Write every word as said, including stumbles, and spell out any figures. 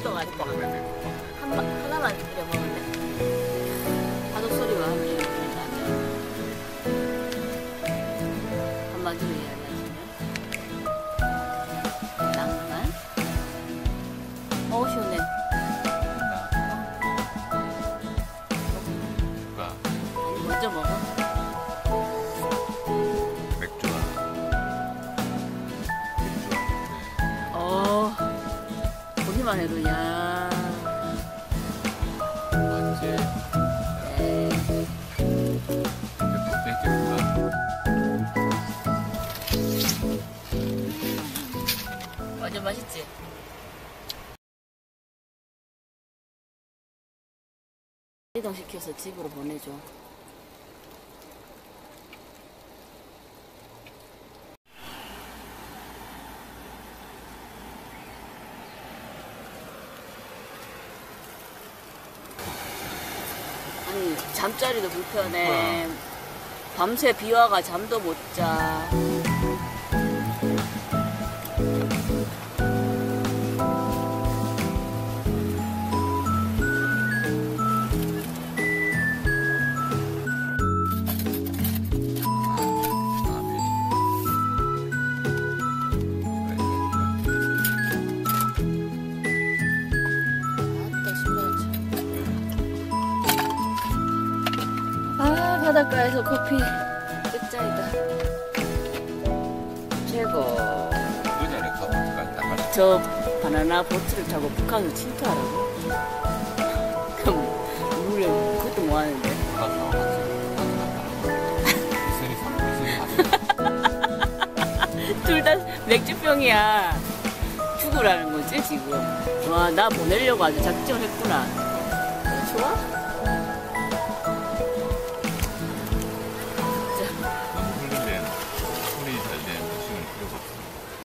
맛있어가지고 한, 하나만 끓여 먹는데 파도 소리와 함께 한마디로 이야기하시면 낭만. 어우 시원해. 누가 아니 먼저 먹어. 맥주와 맥주와 어 보기만 해도 야 맞지? 네. 맥주가 완전 맛있지? 이동시켜서 집으로 보내줘. 아니 잠자리도 불편해. 밤새 비와가 잠도 못 자. 아 바닷가에서 커피 끝장이다. 최고. 그 전에 가보니까 나갈 저 바나나 보트를 타고 북한으로 침투하라고? 그럼 물에 그것도 뭐 하는데? 둘 다 맥주병이야. 죽으라는 거지 지금. 와 나 보내려고 아주 작정했구나. 좋아?